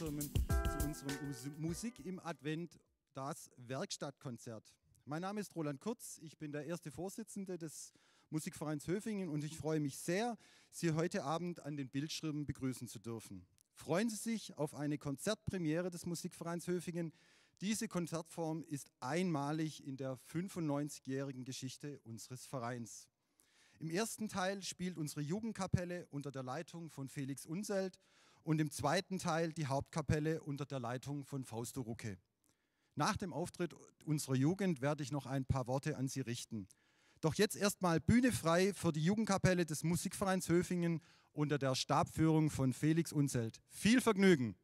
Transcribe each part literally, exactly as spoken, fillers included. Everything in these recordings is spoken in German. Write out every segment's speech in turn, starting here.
Bildschirmen zu unserem Us Musik im Advent, das Werkstattkonzert. Mein Name ist Roland Kurz, ich bin der erste Vorsitzende des Musikvereins Höfingen und ich freue mich sehr, Sie heute Abend an den Bildschirmen begrüßen zu dürfen. Freuen Sie sich auf eine Konzertpremiere des Musikvereins Höfingen. Diese Konzertform ist einmalig in der fünfundneunzigjährigen Geschichte unseres Vereins. Im ersten Teil spielt unsere Jugendkapelle unter der Leitung von Felix Unselt und im zweiten Teil die Hauptkapelle unter der Leitung von Fausto Rucke. Nach dem Auftritt unserer Jugend werde ich noch ein paar Worte an Sie richten. Doch jetzt erstmal Bühne frei für die Jugendkapelle des Musikvereins Höfingen unter der Stabführung von Felix Unselt. Viel Vergnügen!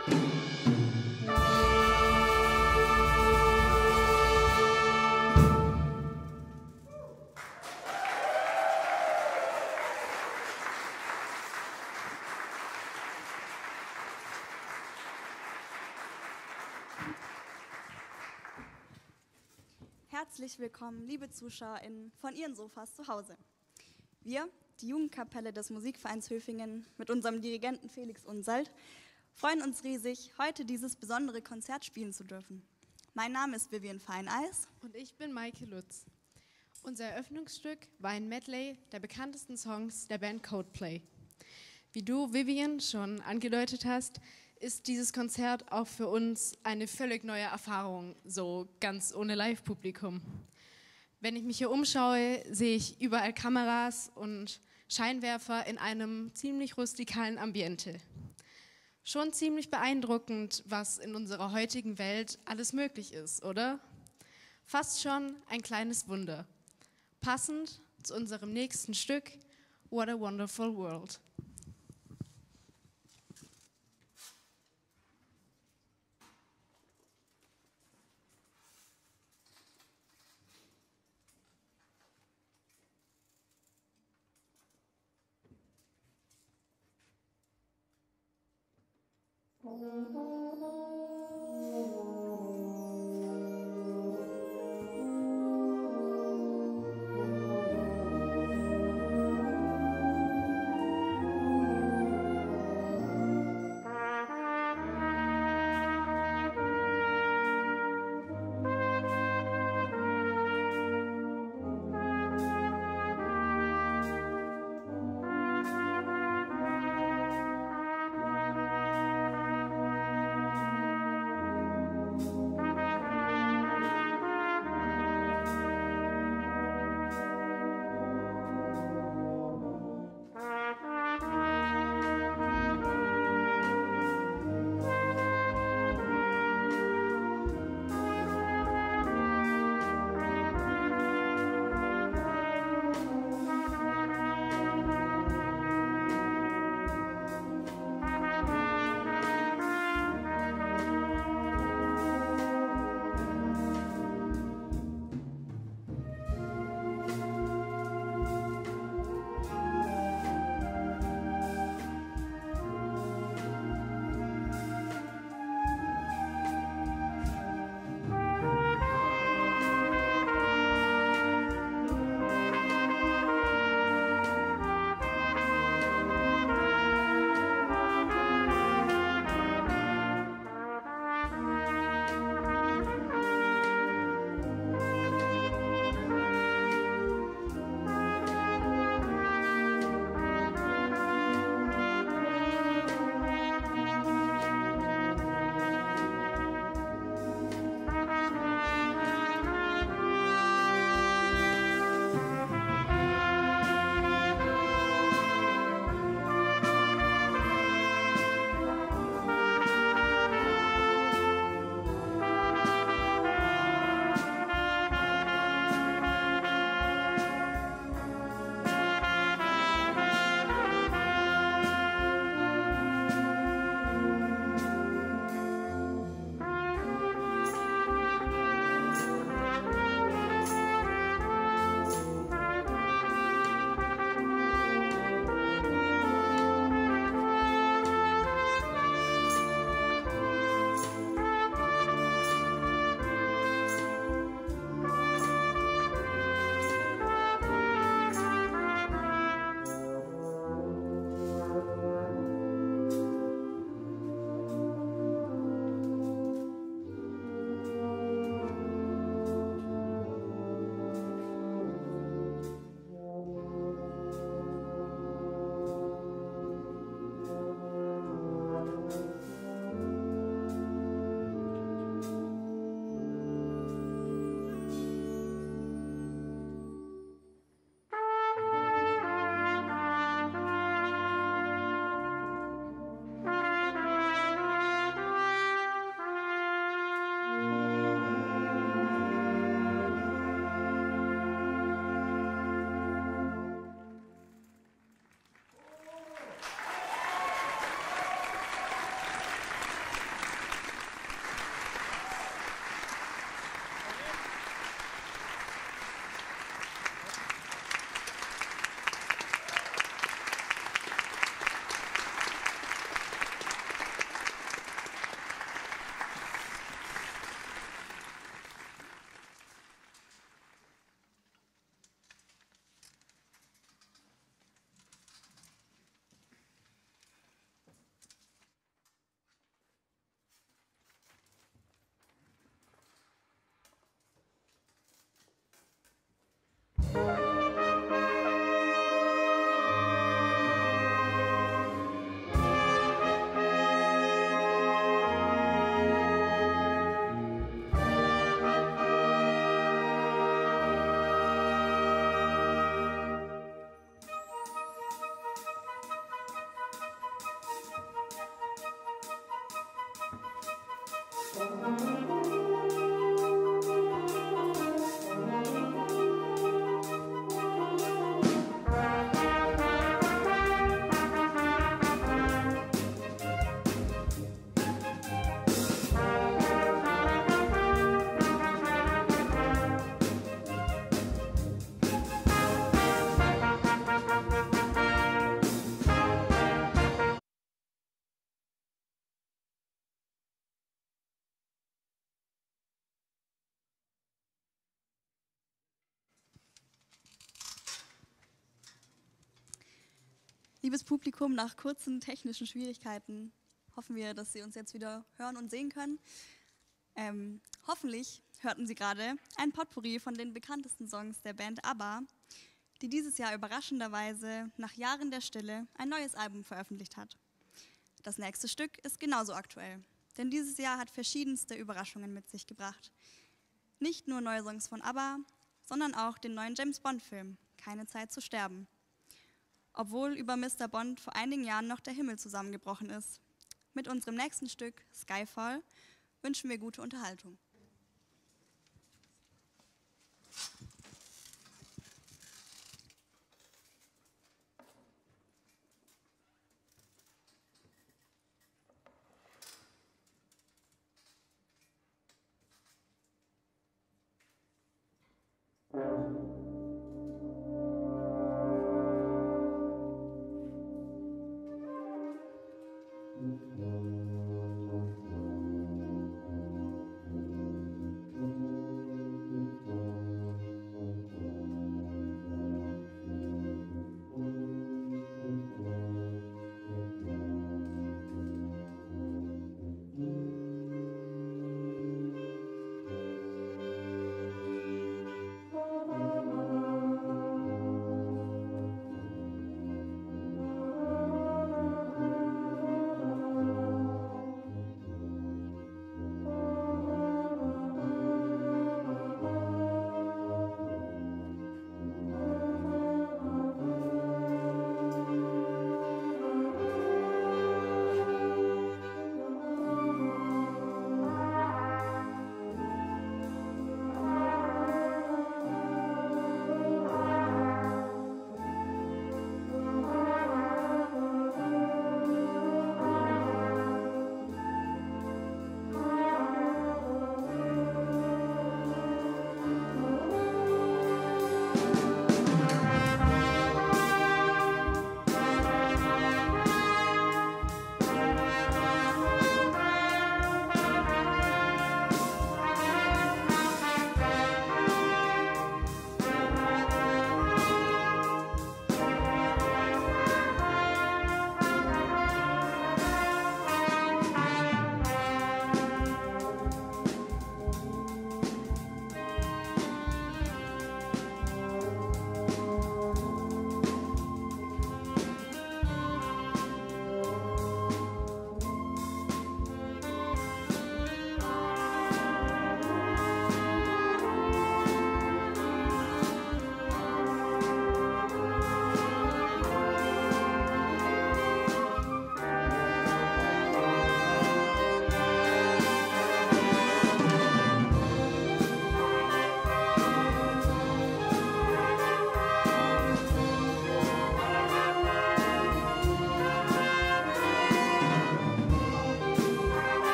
Herzlich willkommen, liebe ZuschauerInnen von Ihren Sofas zu Hause. Wir, die Jugendkapelle des Musikvereins Höfingen mit unserem Dirigenten Felix Unsalt, freuen uns riesig, heute dieses besondere Konzert spielen zu dürfen. Mein Name ist Vivian Feineis. Und ich bin Maike Lutz. Unser Eröffnungsstück war ein Medley der bekanntesten Songs der Band Coldplay. Wie du, Vivian, schon angedeutet hast, ist dieses Konzert auch für uns eine völlig neue Erfahrung, so ganz ohne Live-Publikum. Wenn ich mich hier umschaue, sehe ich überall Kameras und Scheinwerfer in einem ziemlich rustikalen Ambiente. Schon ziemlich beeindruckend, was in unserer heutigen Welt alles möglich ist, oder? Fast schon ein kleines Wunder. Passend zu unserem nächsten Stück, What a Wonderful World. Liebes Publikum, nach kurzen technischen Schwierigkeiten hoffen wir, dass Sie uns jetzt wieder hören und sehen können. Ähm, hoffentlich hörten Sie gerade ein Potpourri von den bekanntesten Songs der Band ABBA, die dieses Jahr überraschenderweise nach Jahren der Stille ein neues Album veröffentlicht hat. Das nächste Stück ist genauso aktuell, denn dieses Jahr hat verschiedenste Überraschungen mit sich gebracht. Nicht nur neue Songs von ABBA, sondern auch den neuen James-Bond-Film Keine Zeit zu sterben. Obwohl über Mister Bond vor einigen Jahren noch der Himmel zusammengebrochen ist. Mit unserem nächsten Stück, Skyfall, wünschen wir gute Unterhaltung.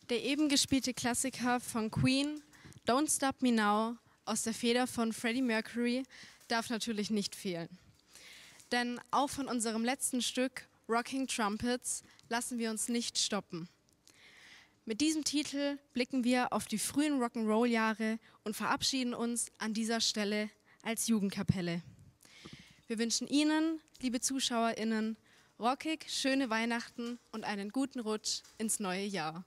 Der eben gespielte Klassiker von Queen, Don't Stop Me Now, aus der Feder von Freddie Mercury, darf natürlich nicht fehlen. Denn auch von unserem letzten Stück, Rocking Trumpets, lassen wir uns nicht stoppen. Mit diesem Titel blicken wir auf die frühen Rock'n'Roll-Jahre und verabschieden uns an dieser Stelle als Jugendkapelle. Wir wünschen Ihnen, liebe ZuschauerInnen, rockig, schöne Weihnachten und einen guten Rutsch ins neue Jahr.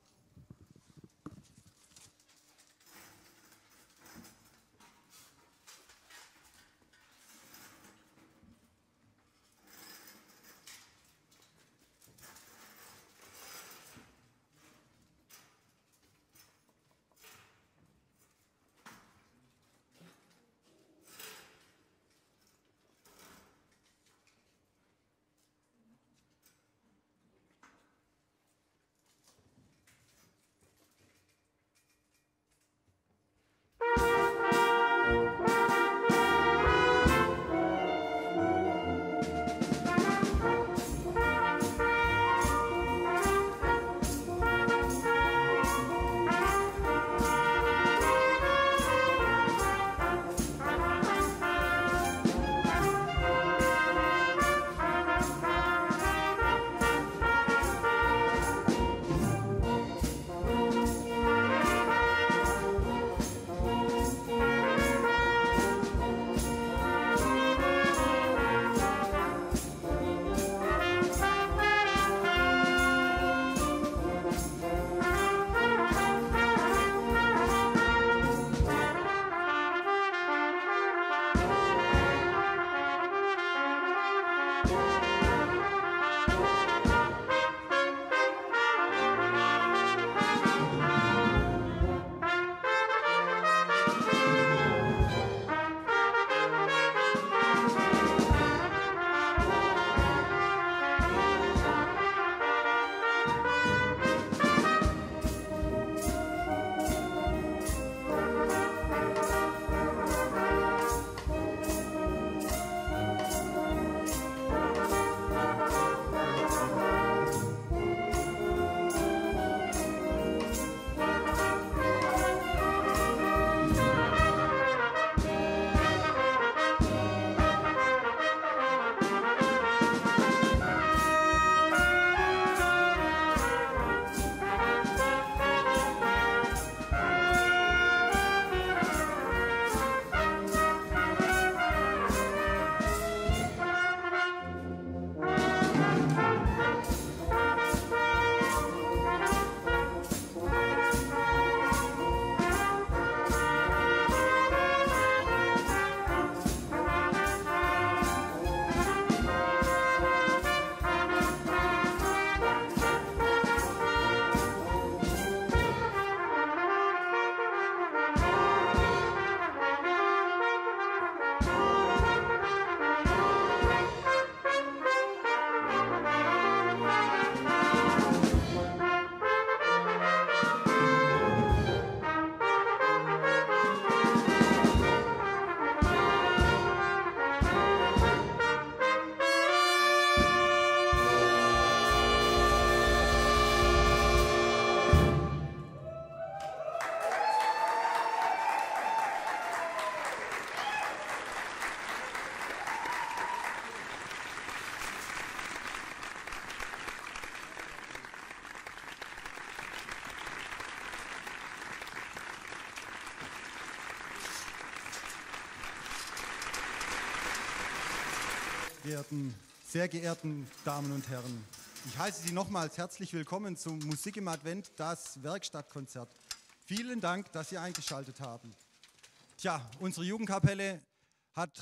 Geehrten, sehr geehrten Damen und Herren, ich heiße Sie nochmals herzlich willkommen zum Musik im Advent, das Werkstattkonzert. Vielen Dank, dass Sie eingeschaltet haben. Tja, unsere Jugendkapelle hat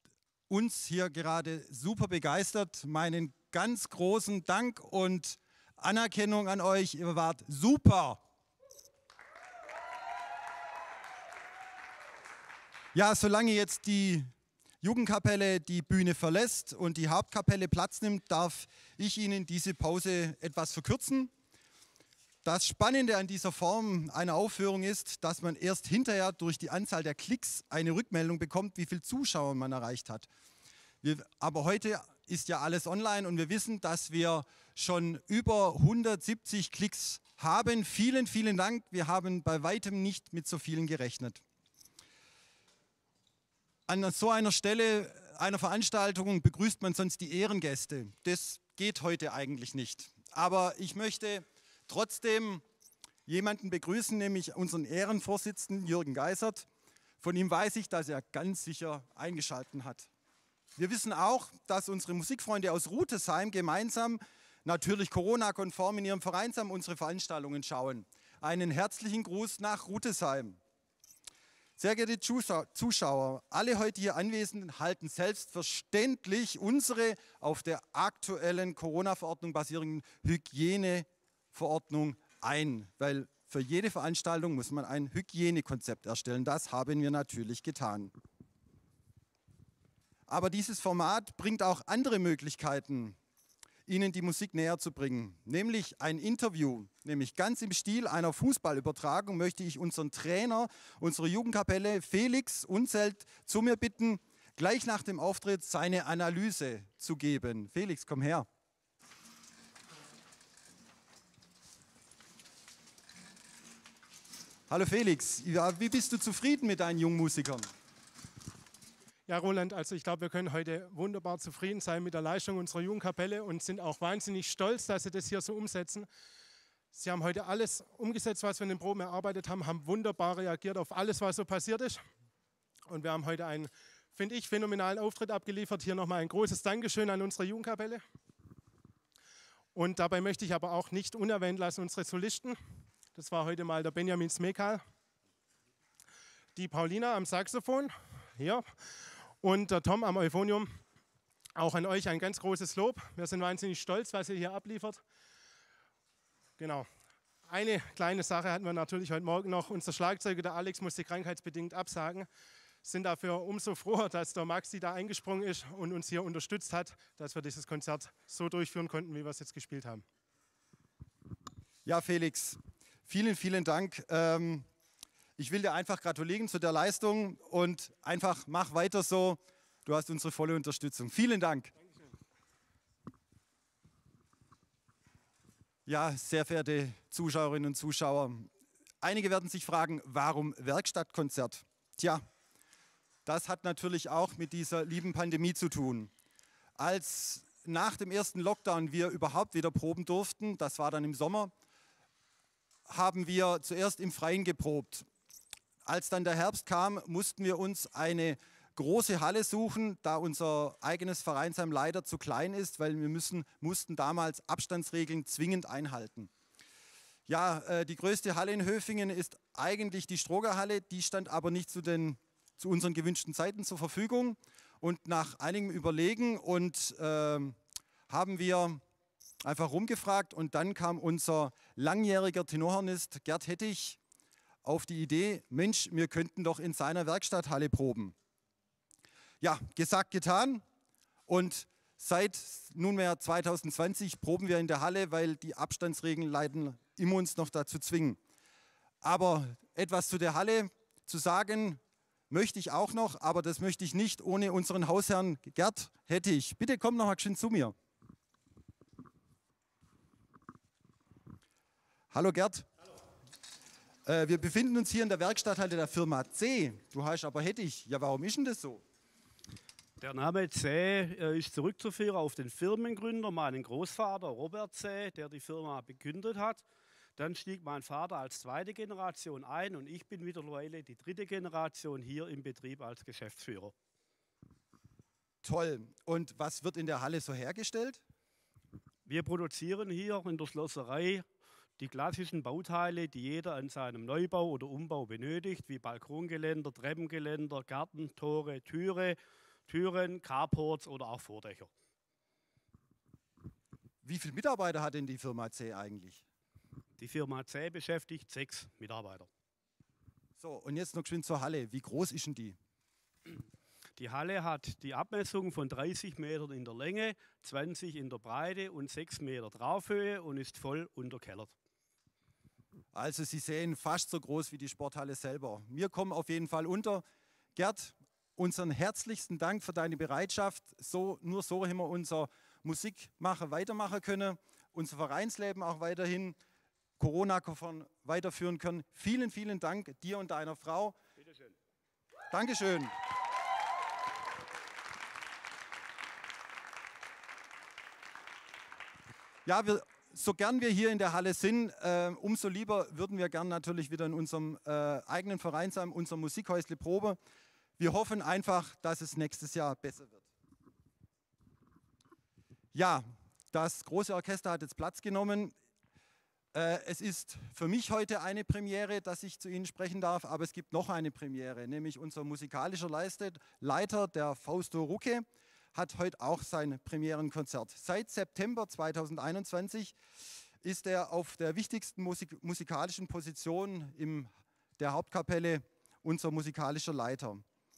uns hier gerade super begeistert. Meinen ganz großen Dank und Anerkennung an euch. Ihr wart super. Ja, solange jetzt die Jugendkapelle die Bühne verlässt und die Hauptkapelle Platz nimmt, darf ich Ihnen diese Pause etwas verkürzen. Das Spannende an dieser Form einer Aufführung ist, dass man erst hinterher durch die Anzahl der Klicks eine Rückmeldung bekommt, wie viele Zuschauer man erreicht hat. Wir, aber heute ist ja alles online und wir wissen, dass wir schon über hundertsiebzig Klicks haben. Vielen, vielen Dank. Wir haben bei weitem nicht mit so vielen gerechnet. An so einer Stelle einer Veranstaltung begrüßt man sonst die Ehrengäste. Das geht heute eigentlich nicht. Aber ich möchte trotzdem jemanden begrüßen, nämlich unseren Ehrenvorsitzenden Jürgen Geisert. Von ihm weiß ich, dass er ganz sicher eingeschaltet hat. Wir wissen auch, dass unsere Musikfreunde aus Rutesheim gemeinsam, natürlich Corona-konform in ihrem Vereinsheim, unsere Veranstaltungen schauen. Einen herzlichen Gruß nach Rutesheim. Sehr geehrte Zuschauer, alle heute hier Anwesenden halten selbstverständlich unsere auf der aktuellen Corona-Verordnung basierenden Hygieneverordnung ein, weil für jede Veranstaltung muss man ein Hygienekonzept erstellen. Das haben wir natürlich getan. Aber dieses Format bringt auch andere Möglichkeiten, Ihnen die Musik näher zu bringen, nämlich ein Interview. Nämlich ganz im Stil einer Fußballübertragung möchte ich unseren Trainer unserer Jugendkapelle Felix Unselt zu mir bitten, gleich nach dem Auftritt seine Analyse zu geben. Felix, komm her. Hallo Felix, ja, wie bist du zufrieden mit deinen jungen Musikern? Ja, Roland, also ich glaube, wir können heute wunderbar zufrieden sein mit der Leistung unserer Jugendkapelle und sind auch wahnsinnig stolz, dass sie das hier so umsetzen. Sie haben heute alles umgesetzt, was wir in den Proben erarbeitet haben, haben wunderbar reagiert auf alles, was so passiert ist. Und wir haben heute einen, finde ich, phänomenalen Auftritt abgeliefert. Hier nochmal ein großes Dankeschön an unsere Jugendkapelle. Und dabei möchte ich aber auch nicht unerwähnt lassen unsere Solisten. Das war heute mal der Benjamin Smekal, die Paulina am Saxophon, hier. Und der Tom am Euphonium. Auch an euch ein ganz großes Lob. Wir sind wahnsinnig stolz, was ihr hier abliefert. Genau. Eine kleine Sache hatten wir natürlich heute Morgen noch. Unser Schlagzeuger, der Alex, musste krankheitsbedingt absagen. Sind dafür umso froher, dass der Maxi da eingesprungen ist und uns hier unterstützt hat, dass wir dieses Konzert so durchführen konnten, wie wir es jetzt gespielt haben. Ja, Felix, vielen, vielen Dank. Ähm Ich will dir einfach gratulieren zu der Leistung und einfach mach weiter so. Du hast unsere volle Unterstützung. Vielen Dank. Dankeschön. Ja, sehr verehrte Zuschauerinnen und Zuschauer, einige werden sich fragen, warum Werkstattkonzert? Tja, das hat natürlich auch mit dieser lieben Pandemie zu tun. Als nach dem ersten Lockdown wir überhaupt wieder proben durften, das war dann im Sommer, haben wir zuerst im Freien geprobt. Als dann der Herbst kam, mussten wir uns eine große Halle suchen, da unser eigenes Vereinsheim leider zu klein ist, weil wir müssen, mussten damals Abstandsregeln zwingend einhalten. Ja, äh, die größte Halle in Höfingen ist eigentlich die Strogerhalle, die stand aber nicht zu, den, zu unseren gewünschten Zeiten zur Verfügung. Und nach einigem Überlegen und äh, haben wir einfach rumgefragt und dann kam unser langjähriger Tenorhornist Gerd Hettich auf die Idee, Mensch, wir könnten doch in seiner Werkstatthalle proben. Ja, gesagt, getan. Und seit nunmehr zwanzig zwanzig proben wir in der Halle, weil die Abstandsregeln leider immer uns noch dazu zwingen. Aber etwas zu der Halle zu sagen, möchte ich auch noch, aber das möchte ich nicht ohne unseren Hausherrn Gerd Hettich. Bitte komm noch mal schön zu mir. Hallo Gerd. Äh, wir befinden uns hier in der Werkstatthalle der Firma C. Du heißt aber Hettich. Ja, warum ist denn das so? Der Name C äh, ist zurückzuführen auf den Firmengründer, meinen Großvater Robert C., der die Firma begründet hat. Dann stieg mein Vater als zweite Generation ein und ich bin mittlerweile die dritte Generation hier im Betrieb als Geschäftsführer. Toll. Und was wird in der Halle so hergestellt? Wir produzieren hier in der Schlosserei die klassischen Bauteile, die jeder an seinem Neubau oder Umbau benötigt, wie Balkongeländer, Treppengeländer, Garten, Tore, Türe, Türen, Carports oder auch Vordächer. Wie viele Mitarbeiter hat denn die Firma C eigentlich? Die Firma C beschäftigt sechs Mitarbeiter. So, und jetzt noch geschwind zur Halle. Wie groß ist denn die? Die Halle hat die Abmessung von dreißig Metern in der Länge, zwanzig in der Breite und sechs Meter Traufhöhe und ist voll unterkellert. Also Sie sehen, fast so groß wie die Sporthalle selber. Wir kommen auf jeden Fall unter. Gerd, unseren herzlichsten Dank für deine Bereitschaft. So, nur so haben wir unser Musikmachen weitermachen können, unser Vereinsleben auch weiterhin Corona-Koffern weiterführen können. Vielen, vielen Dank dir und deiner Frau. Bitteschön. Dankeschön. Ja, wir, so gern wir hier in der Halle sind, äh, umso lieber würden wir gern natürlich wieder in unserem äh, eigenen Verein sein, unserem Musikhäusle Probe. Wir hoffen einfach, dass es nächstes Jahr besser wird. Ja, das große Orchester hat jetzt Platz genommen. Äh, es ist für mich heute eine Premiere, dass ich zu Ihnen sprechen darf, aber es gibt noch eine Premiere, nämlich unser musikalischer Leiter, der Fausto Rucke, hat heute auch sein Premierenkonzert. Seit September zweitausendeinundzwanzig ist er auf der wichtigsten Musik musikalischen Position in der Hauptkapelle unser musikalischer Leiter.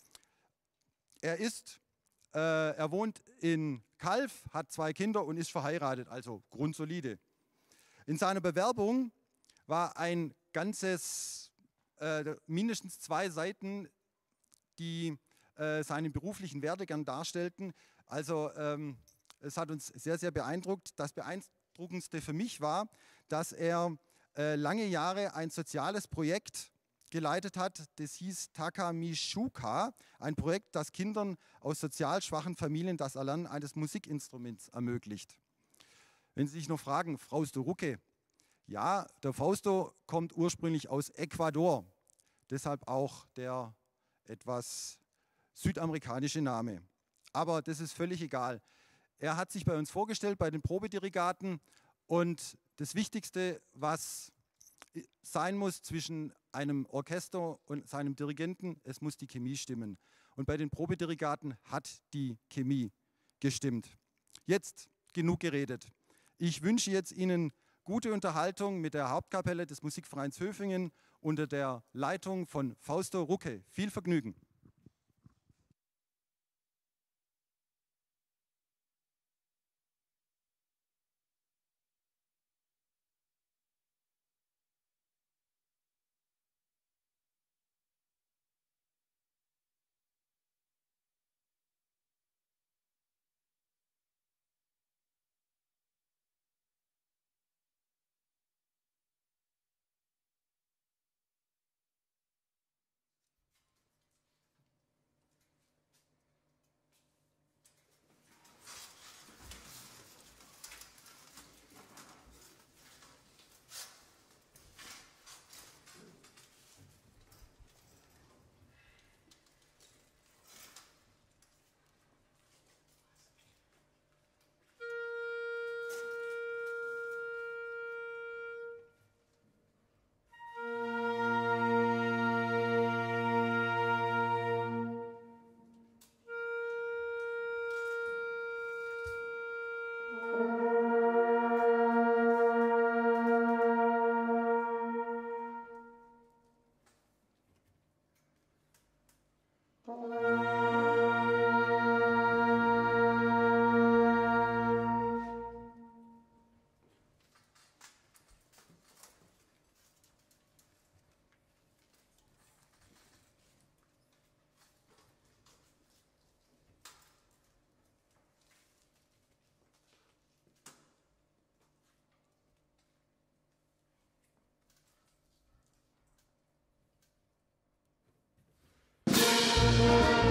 Er, ist, äh, er wohnt in Calw, hat zwei Kinder und ist verheiratet, also grundsolide. In seiner Bewerbung war ein ganzes, äh, mindestens zwei Seiten, die äh, seinen beruflichen Werdegang darstellten. Also ähm, es hat uns sehr, sehr beeindruckt. Das Beeindruckendste für mich war, dass er äh, lange Jahre ein soziales Projekt geleitet hat. Das hieß Takamishuka, ein Projekt, das Kindern aus sozial schwachen Familien das Erlernen eines Musikinstruments ermöglicht. Wenn Sie sich noch fragen, Fausto Rucke, ja, der Fausto kommt ursprünglich aus Ecuador, deshalb auch der etwas südamerikanische Name. Aber das ist völlig egal. Er hat sich bei uns vorgestellt, bei den Probedirigaten, und das Wichtigste, was sein muss zwischen einem Orchester und seinem Dirigenten, es muss die Chemie stimmen. Und bei den Probedirigaten hat die Chemie gestimmt. Jetzt genug geredet. Ich wünsche jetzt Ihnen gute Unterhaltung mit der Hauptkapelle des Musikvereins Höfingen unter der Leitung von Fausto Rucke. Viel Vergnügen. Musik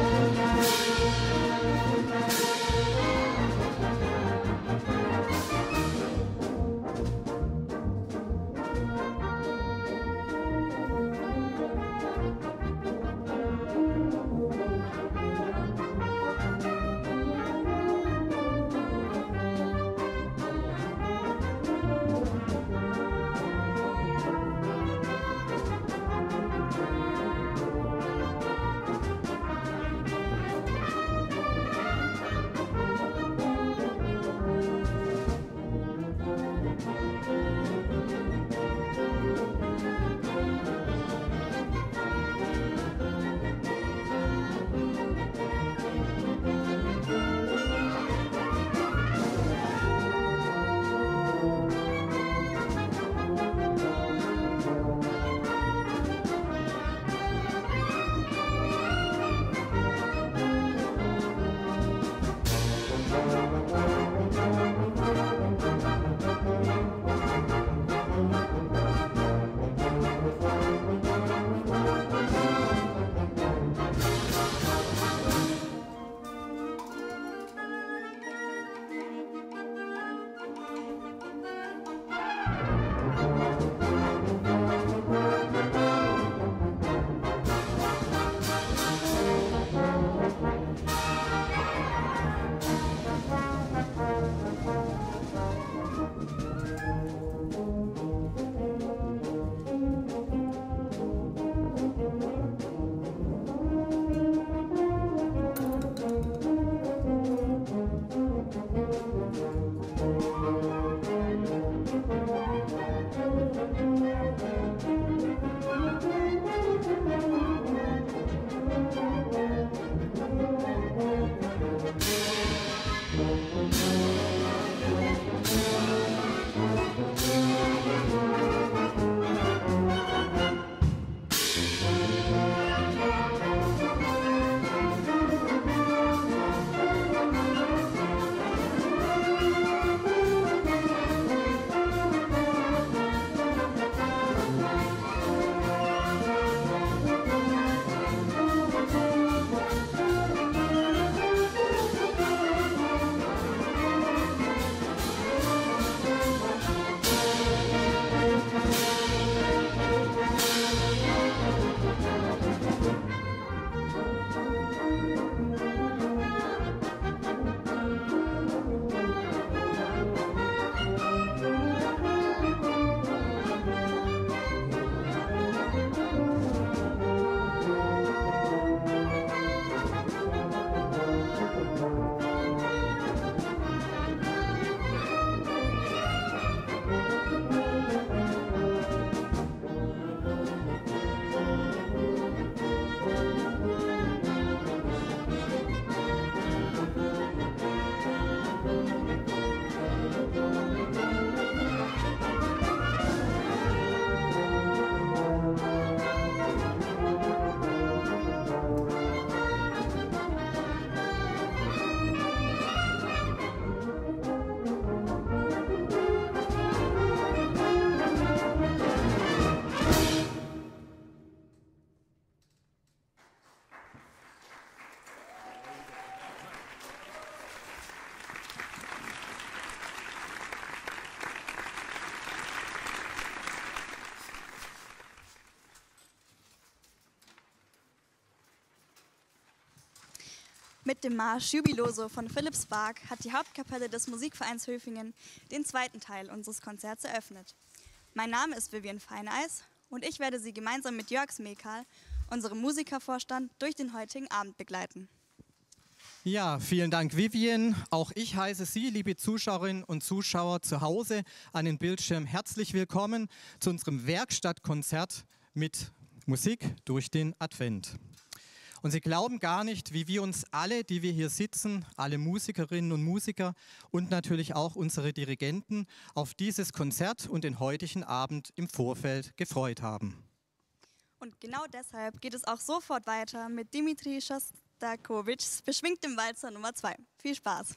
Mit dem Marsch Jubiloso von Philipp Spark hat die Hauptkapelle des Musikvereins Höfingen den zweiten Teil unseres Konzerts eröffnet. Mein Name ist Vivian Feineis und ich werde Sie gemeinsam mit Jörg Smekal, unserem Musikervorstand, durch den heutigen Abend begleiten. Ja, vielen Dank, Vivian. Auch ich heiße Sie, liebe Zuschauerinnen und Zuschauer zu Hause an den Bildschirm, herzlich willkommen zu unserem Werkstattkonzert mit Musik durch den Advent. Und Sie glauben gar nicht, wie wir uns alle, die wir hier sitzen, alle Musikerinnen und Musiker und natürlich auch unsere Dirigenten auf dieses Konzert und den heutigen Abend im Vorfeld gefreut haben. Und genau deshalb geht es auch sofort weiter mit Dimitri Schostakowitschs beschwingtem Walzer Nummer zwei. Viel Spaß!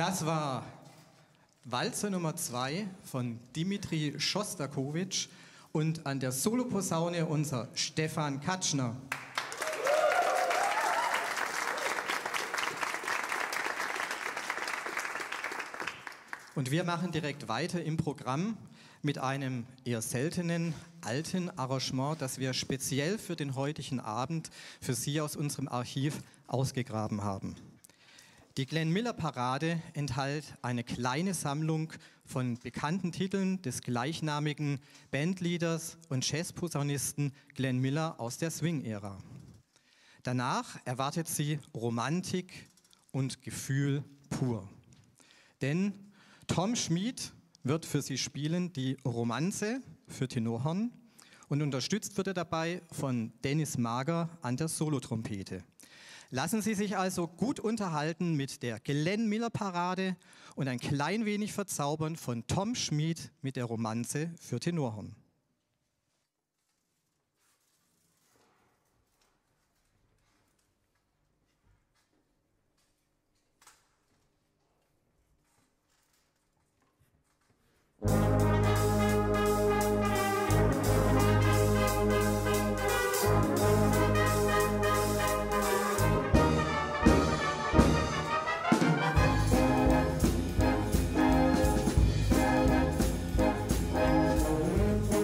Das war Walzer Nummer zwei von Dimitri Schostakowitsch und an der Soloposaune unser Stefan Katschner. Und wir machen direkt weiter im Programm mit einem eher seltenen, alten Arrangement, das wir speziell für den heutigen Abend für Sie aus unserem Archiv ausgegraben haben. Die Glenn Miller Parade enthält eine kleine Sammlung von bekannten Titeln des gleichnamigen Bandleaders und Jazzposaunisten Glenn Miller aus der Swing-Ära. Danach erwartet Sie Romantik und Gefühl pur. Denn Tom Schmid wird für Sie spielen die Romanze für Tenorhorn und unterstützt wird er dabei von Dennis Mager an der Solotrompete. Lassen Sie sich also gut unterhalten mit der Glenn Miller Parade und ein klein wenig verzaubern von Tom Schmid mit der Romanze für Tenorhorn. Thank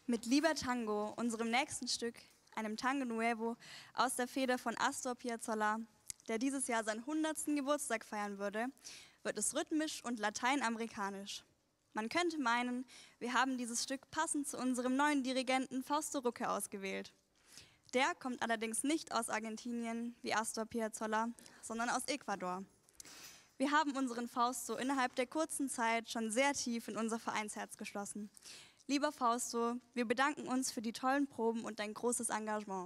Mit Lieber Tango, unserem nächsten Stück, einem Tango Nuevo aus der Feder von Astor Piazzolla, der dieses Jahr seinen hundertsten Geburtstag feiern würde, wird es rhythmisch und lateinamerikanisch. Man könnte meinen, wir haben dieses Stück passend zu unserem neuen Dirigenten Fausto Rucke ausgewählt. Der kommt allerdings nicht aus Argentinien wie Astor Piazzolla, sondern aus Ecuador. Wir haben unseren Fausto innerhalb der kurzen Zeit schon sehr tief in unser Vereinsherz geschlossen. Lieber Fausto, wir bedanken uns für die tollen Proben und dein großes Engagement.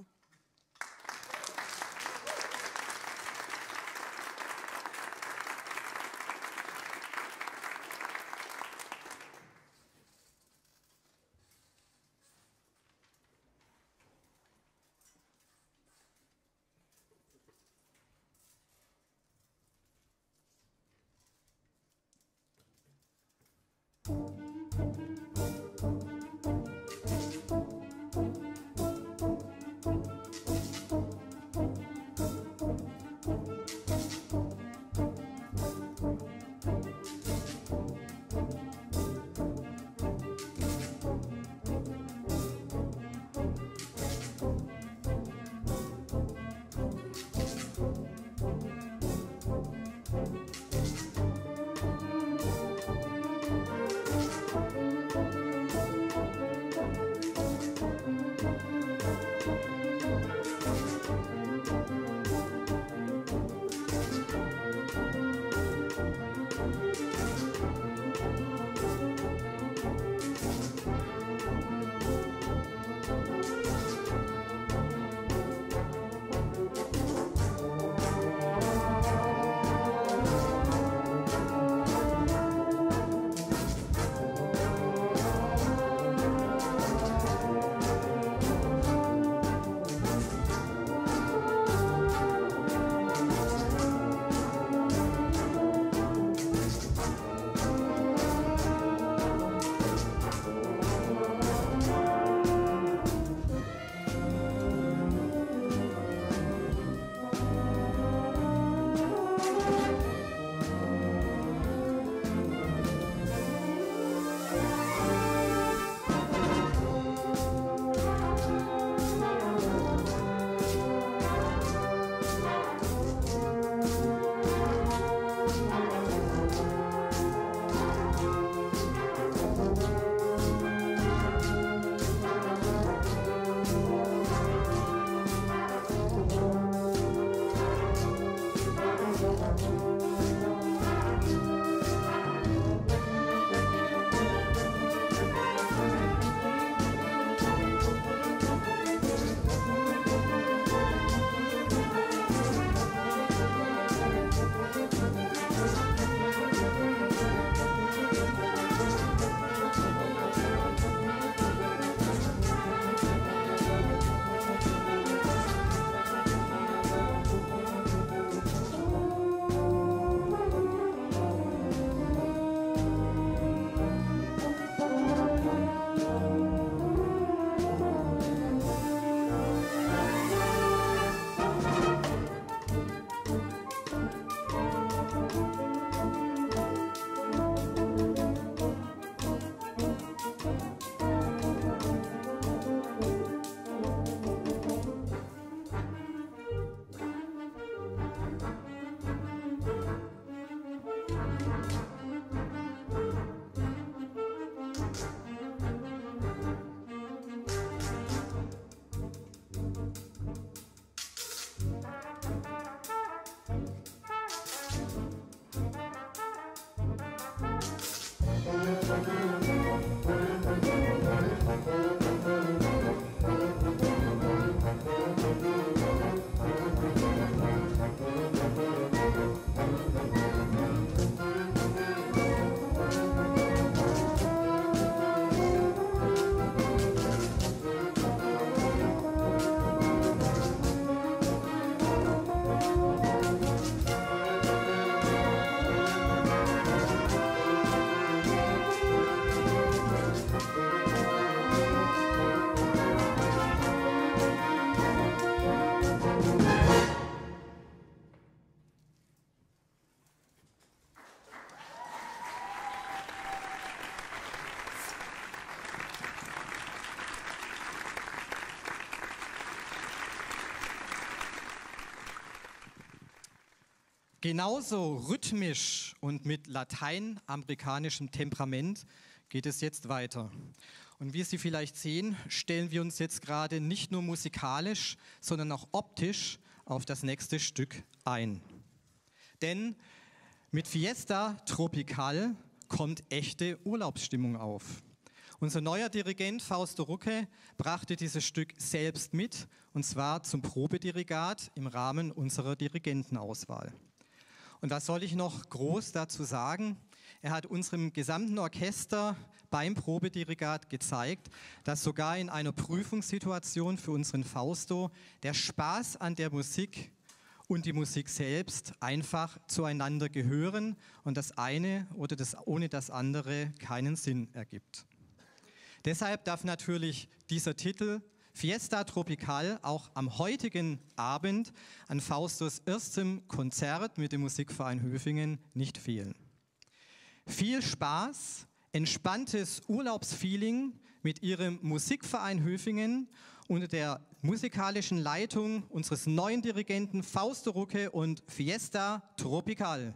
Genauso rhythmisch und mit lateinamerikanischem Temperament geht es jetzt weiter. Und wie Sie vielleicht sehen, stellen wir uns jetzt gerade nicht nur musikalisch, sondern auch optisch auf das nächste Stück ein. Denn mit Fiesta Tropical kommt echte Urlaubsstimmung auf. Unser neuer Dirigent Fausto Rucke brachte dieses Stück selbst mit, und zwar zum Probedirigat im Rahmen unserer Dirigentenauswahl. Und was soll ich noch groß dazu sagen? Er hat unserem gesamten Orchester beim Probedirigat gezeigt, dass sogar in einer Prüfungssituation für unseren Fausto der Spaß an der Musik und die Musik selbst einfach zueinander gehören und das eine oder das ohne das andere keinen Sinn ergibt. Deshalb darf natürlich dieser Titel Fiesta Tropical auch am heutigen Abend an Faustos erstem Konzert mit dem Musikverein Höfingen nicht fehlen. Viel Spaß, entspanntes Urlaubsfeeling mit Ihrem Musikverein Höfingen unter der musikalischen Leitung unseres neuen Dirigenten Fausto Rucke und Fiesta Tropical.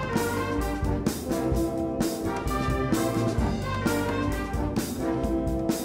Thank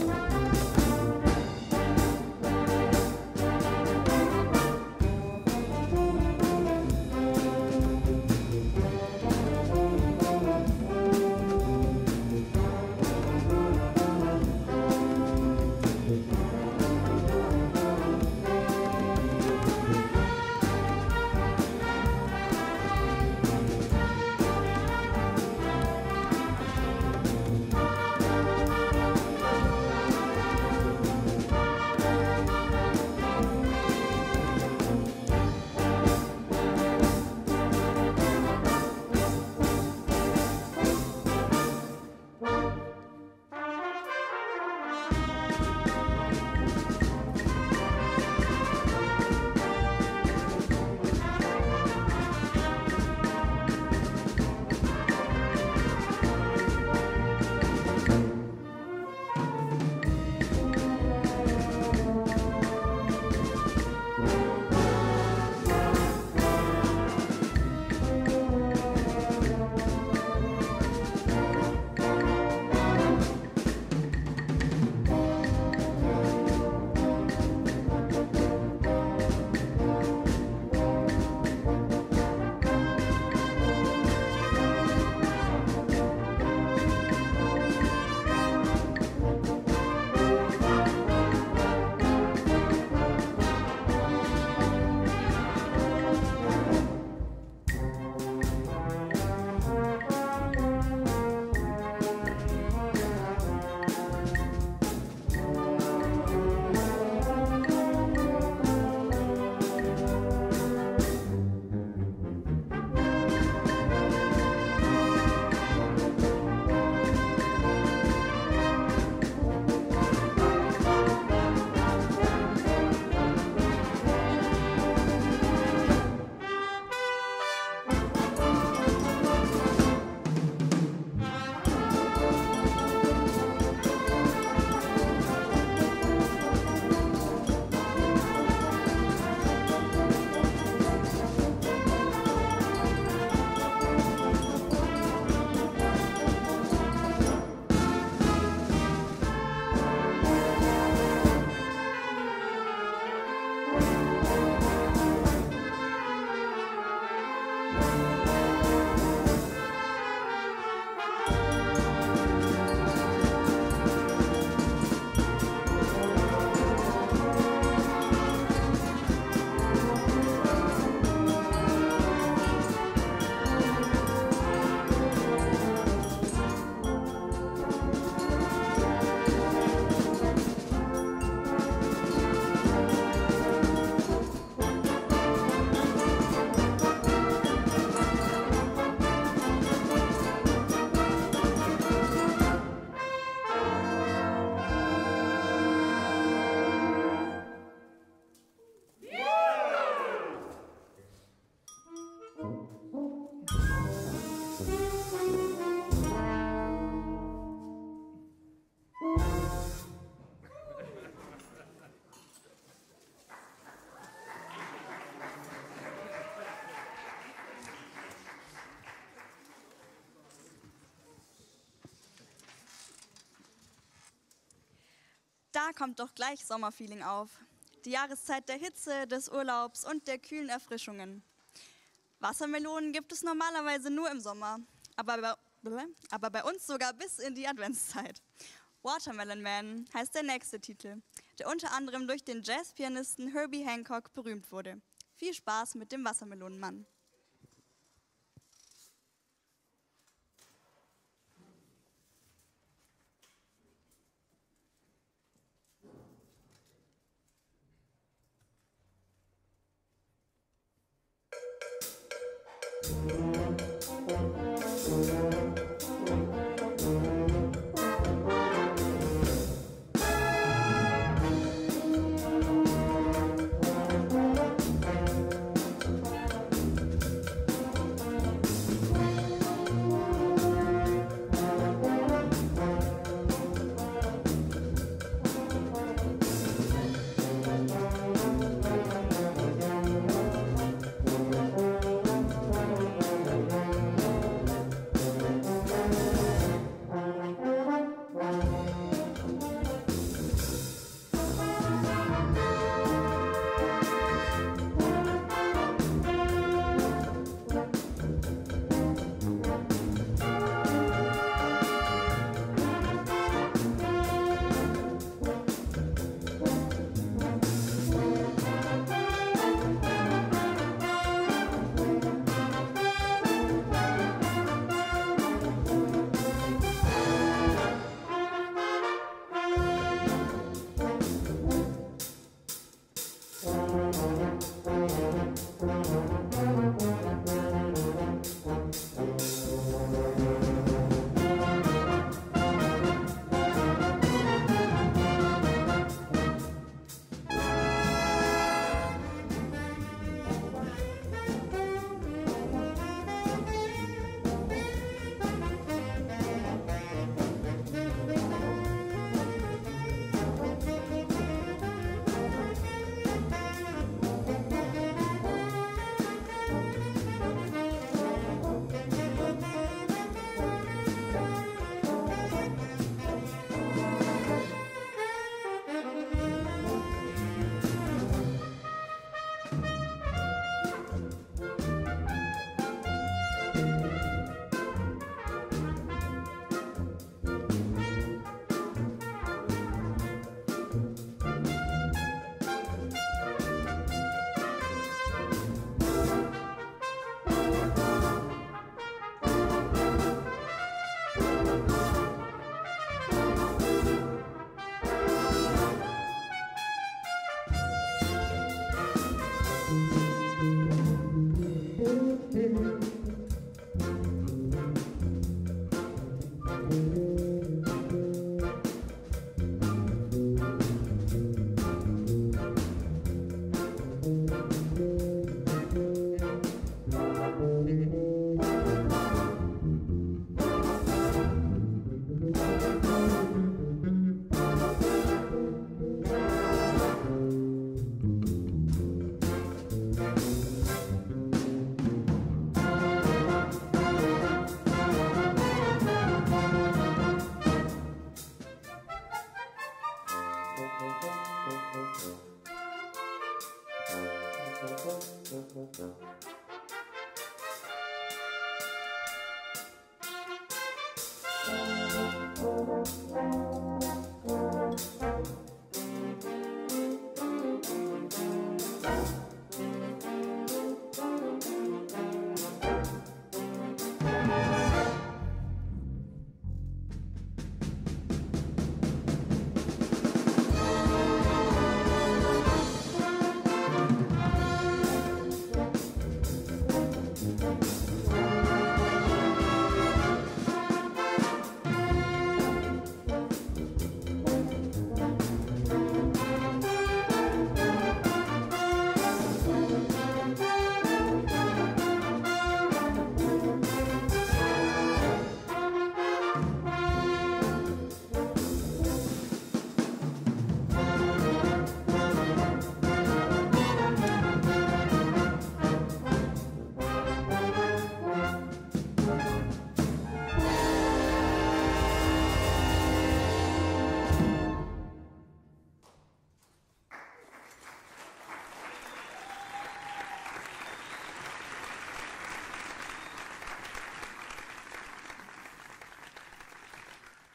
Da kommt doch gleich Sommerfeeling auf. Die Jahreszeit der Hitze, des Urlaubs und der kühlen Erfrischungen. Wassermelonen gibt es normalerweise nur im Sommer, aber bei, aber bei uns sogar bis in die Adventszeit. Watermelon Man heißt der nächste Titel, der unter anderem durch den Jazzpianisten Herbie Hancock berühmt wurde. Viel Spaß mit dem Wassermelonenmann.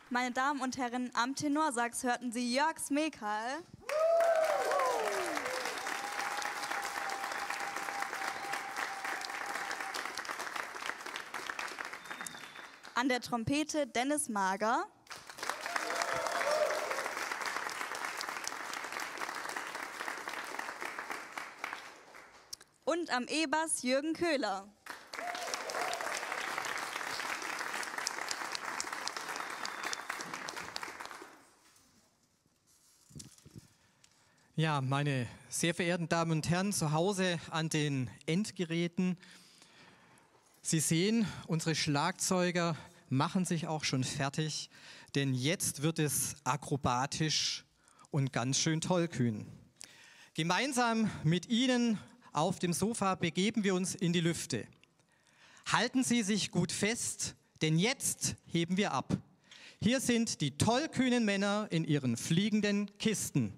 Meine Damen und Herren, am Tenorsax hörten Sie Jörg Smekal. An der Trompete Dennis Mager. Und am E-Bass Jürgen Köhler. Ja, meine sehr verehrten Damen und Herren zu Hause an den Endgeräten, Sie sehen, unsere Schlagzeuger machen sich auch schon fertig, denn jetzt wird es akrobatisch und ganz schön tollkühn. Gemeinsam mit Ihnen auf dem Sofa begeben wir uns in die Lüfte. Halten Sie sich gut fest, denn jetzt heben wir ab. Hier sind die tollkühnen Männer in ihren fliegenden Kisten.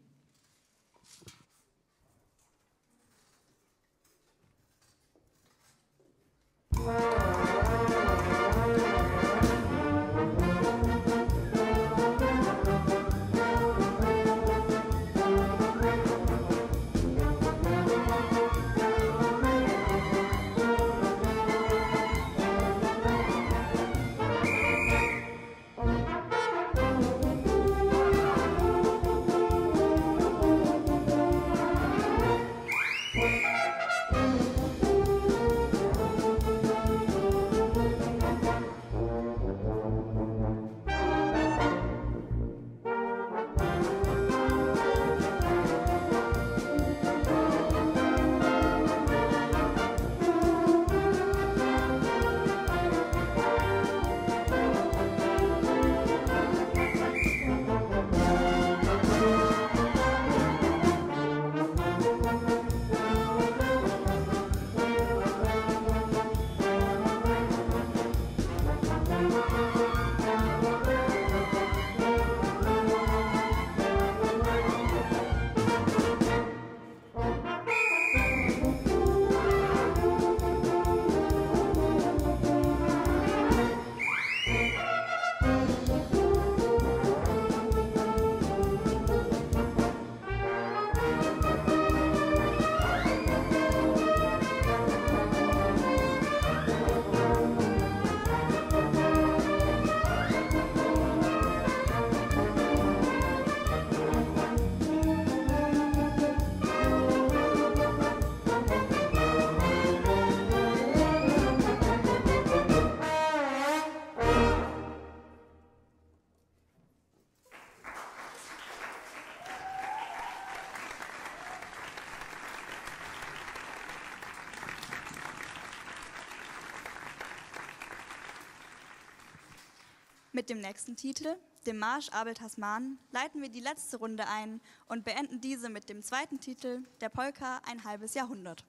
Mit dem nächsten Titel, dem Marsch Abel Tasman, leiten wir die letzte Runde ein und beenden diese mit dem zweiten Titel, der Polka Ein halbes Jahrhundert.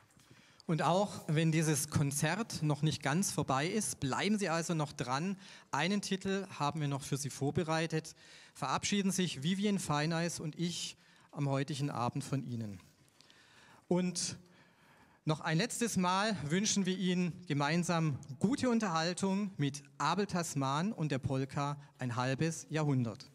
Und auch wenn dieses Konzert noch nicht ganz vorbei ist, bleiben Sie also noch dran. Einen Titel haben wir noch für Sie vorbereitet. Verabschieden sich Vivian Feineis und ich am heutigen Abend von Ihnen. Und noch ein letztes Mal wünschen wir Ihnen gemeinsam gute Unterhaltung mit Abel Tasman und der Polka Ein halbes Jahrhundert.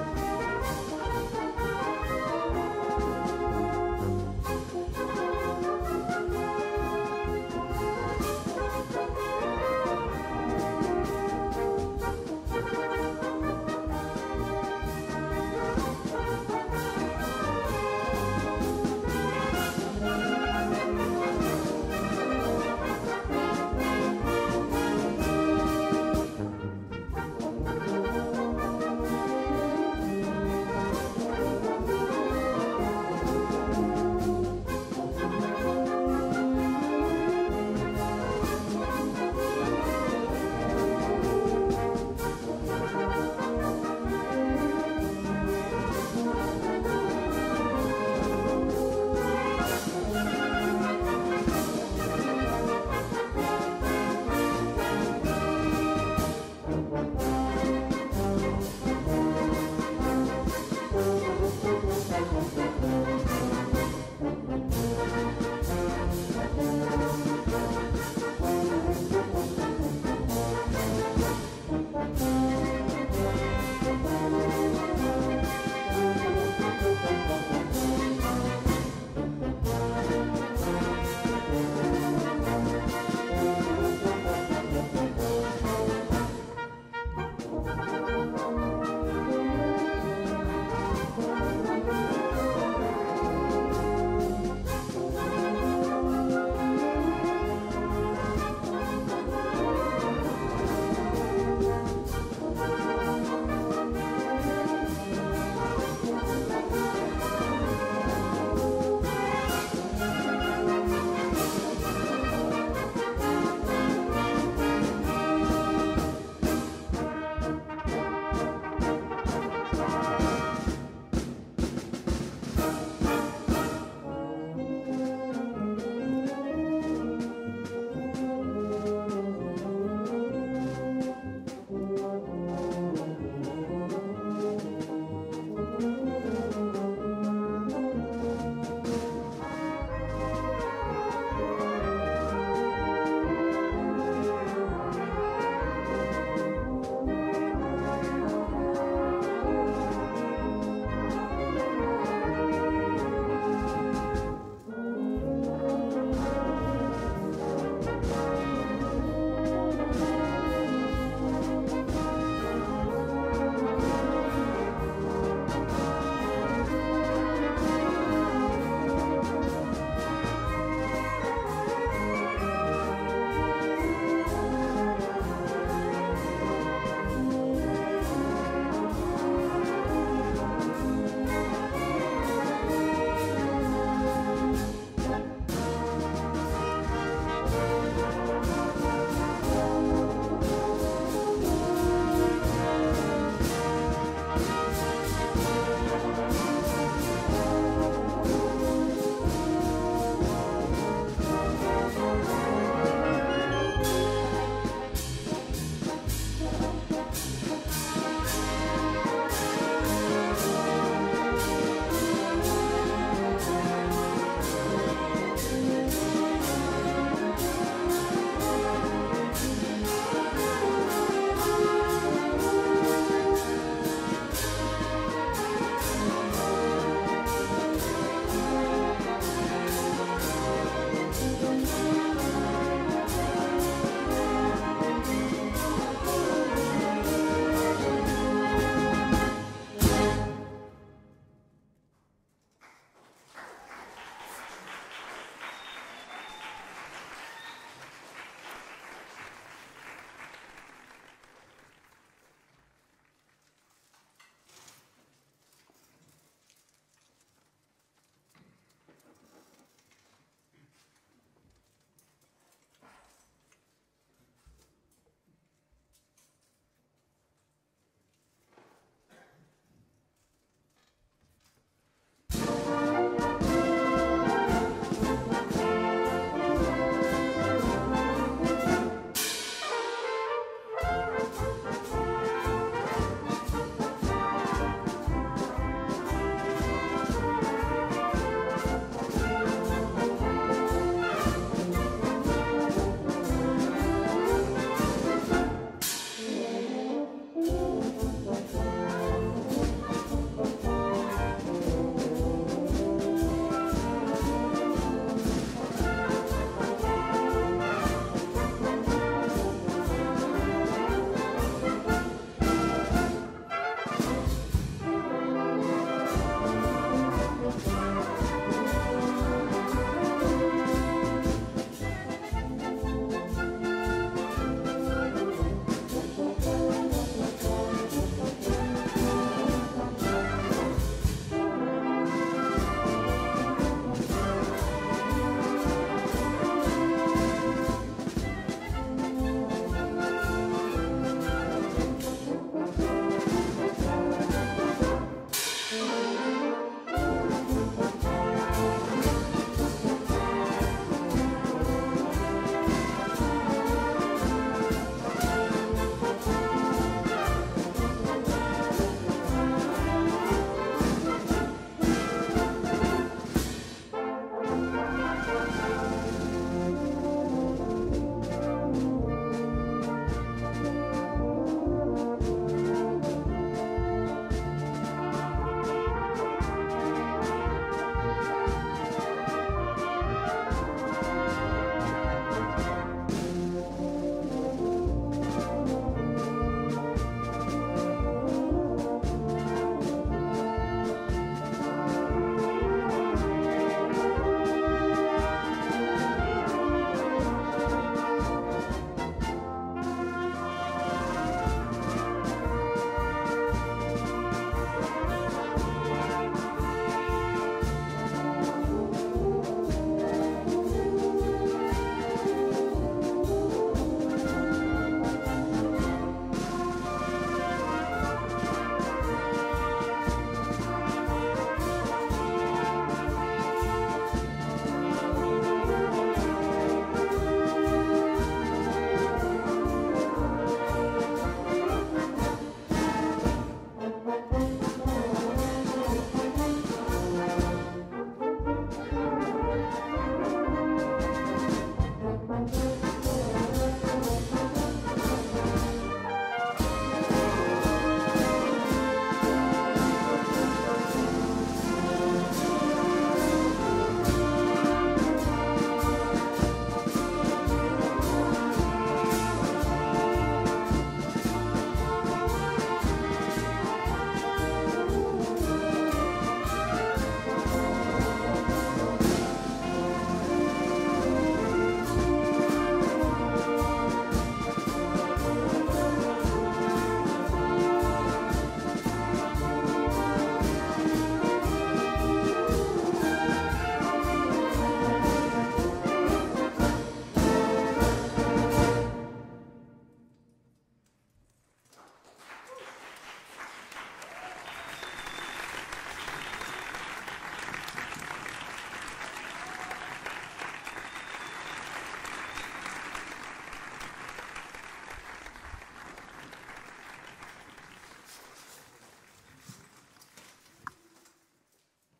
Thank you.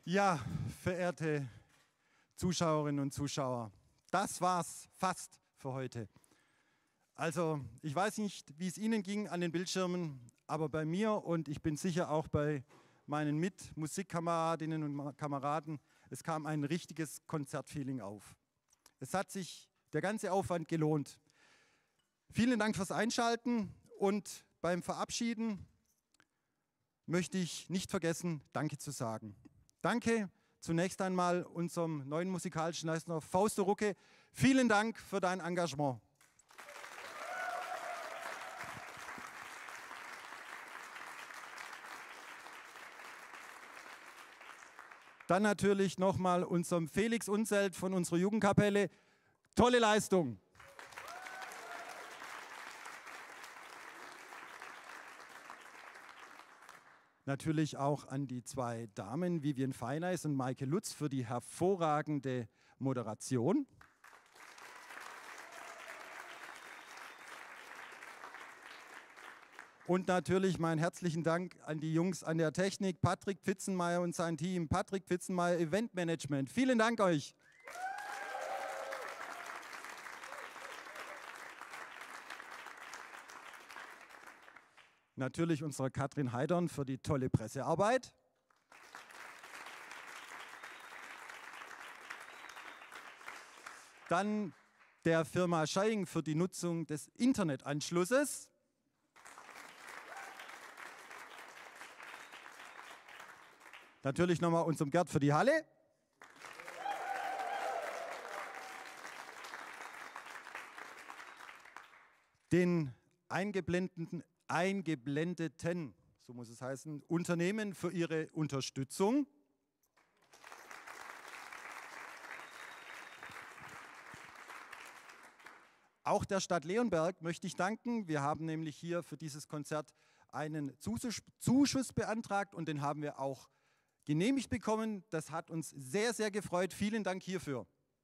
Ja, verehrte Zuschauerinnen und Zuschauer, das war's fast für heute. Also, ich weiß nicht, wie es Ihnen ging an den Bildschirmen, aber bei mir und ich bin sicher auch bei meinen Mitmusikkameradinnen und Kameraden, es kam ein richtiges Konzertfeeling auf. Es hat sich der ganze Aufwand gelohnt. Vielen Dank fürs Einschalten und beim Verabschieden möchte ich nicht vergessen, Danke zu sagen. Danke zunächst einmal unserem neuen musikalischen Leiter Fausto Rucke. Vielen Dank für dein Engagement. Dann natürlich nochmal unserem Felix Unselt von unserer Jugendkapelle. Tolle Leistung. Natürlich auch an die zwei Damen, Vivian Feineis und Maike Lutz, für die hervorragende Moderation. Und natürlich meinen herzlichen Dank an die Jungs an der Technik, Patrick Pfitzenmeier und sein Team, Patrick Pfitzenmeier Eventmanagement. Vielen Dank euch. Natürlich unserer Katrin Heidern für die tolle Pressearbeit. Dann der Firma Scheing für die Nutzung des Internetanschlusses. Natürlich nochmal unserem Gerd für die Halle. Den eingeblendeten eingeblendeten, so muss es heißen, Unternehmen für ihre Unterstützung. Auch der Stadt Leonberg möchte ich danken. Wir haben nämlich hier für dieses Konzert einen Zuschuss beantragt und den haben wir auch genehmigt bekommen. Das hat uns sehr, sehr gefreut. Vielen Dank hierfür.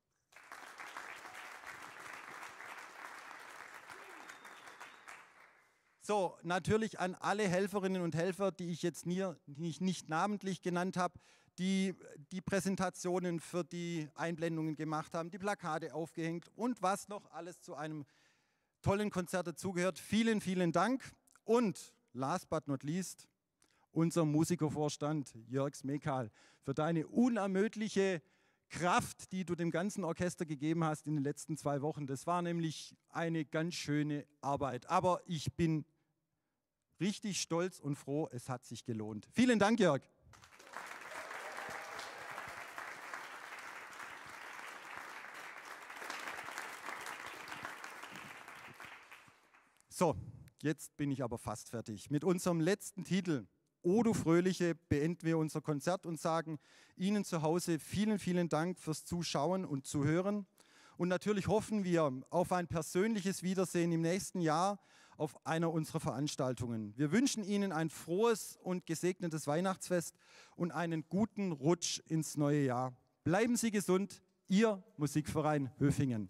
So, natürlich an alle Helferinnen und Helfer, die ich jetzt nie, nicht, nicht namentlich genannt habe, die die Präsentationen für die Einblendungen gemacht haben, die Plakate aufgehängt und was noch alles zu einem tollen Konzert dazugehört. Vielen, vielen Dank. Und last but not least, unser Musikervorstand Jörg Smekal für deine unermüdliche Kraft, die du dem ganzen Orchester gegeben hast in den letzten zwei Wochen. Das war nämlich eine ganz schöne Arbeit. Aber ich bin richtig stolz und froh, es hat sich gelohnt. Vielen Dank, Jörg. So, jetzt bin ich aber fast fertig. Mit unserem letzten Titel, O du Fröhliche, beenden wir unser Konzert und sagen Ihnen zu Hause vielen, vielen Dank fürs Zuschauen und Zuhören. Und natürlich hoffen wir auf ein persönliches Wiedersehen im nächsten Jahr auf einer unserer Veranstaltungen. Wir wünschen Ihnen ein frohes und gesegnetes Weihnachtsfest und einen guten Rutsch ins neue Jahr. Bleiben Sie gesund, Ihr Musikverein Höfingen.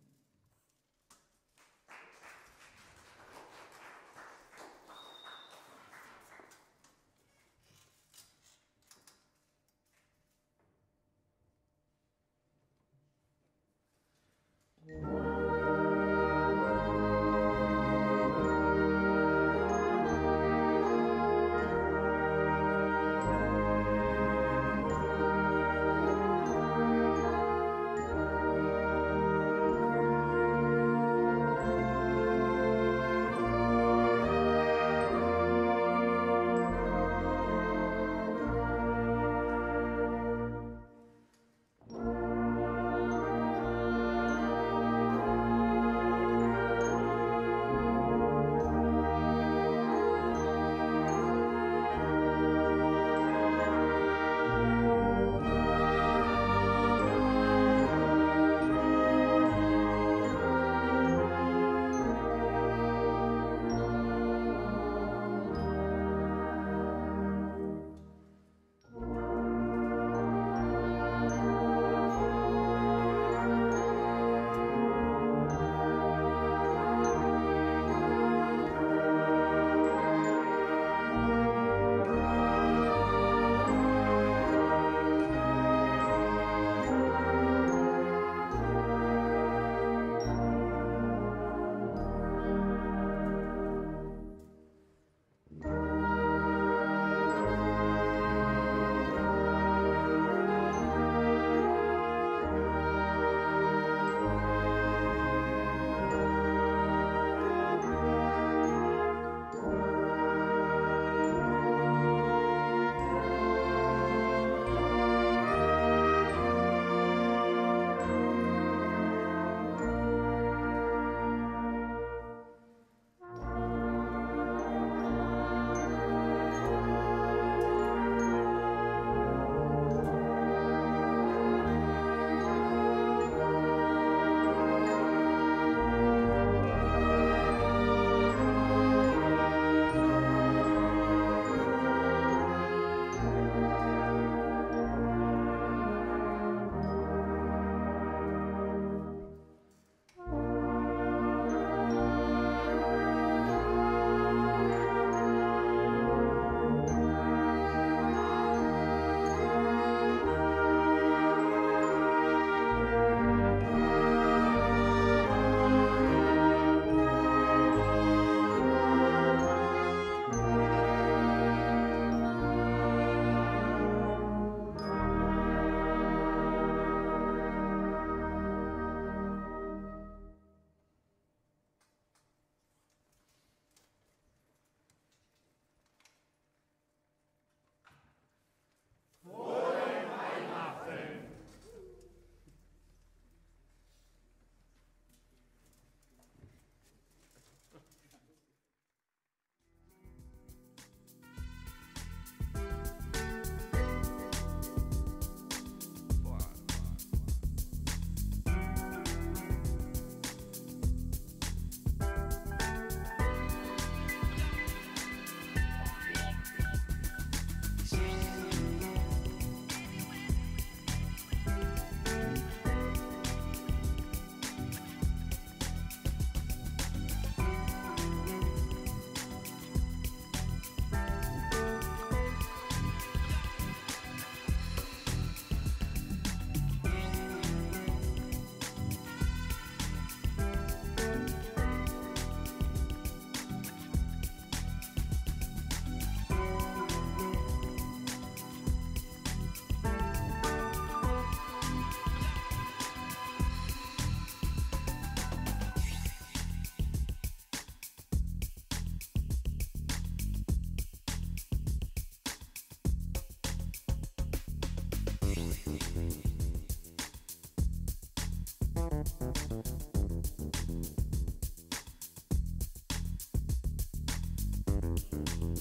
Musik